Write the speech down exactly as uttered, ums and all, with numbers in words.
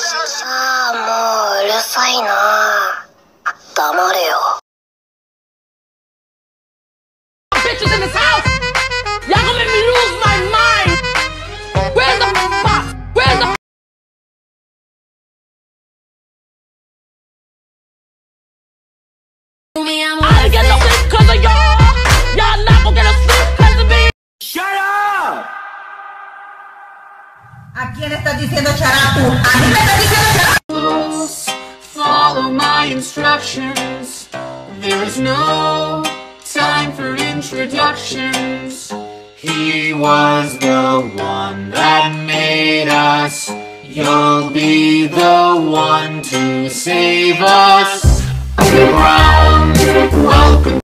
ああ、もううるさいな。黙れよ。 Bitches in this house! Y'all gonna make me lose my mind! Where's the box? Where's the I ain't get no sleep cause of y'all! Y'all not gonna get no sleep cause of me! Shut up! ¿A quién estás diciendo charapu? ¿A mí me estás diciendo charapu? Follow my instructions. There is no time for introductions. He was the one that made us. You'll be the one to save us. Welcome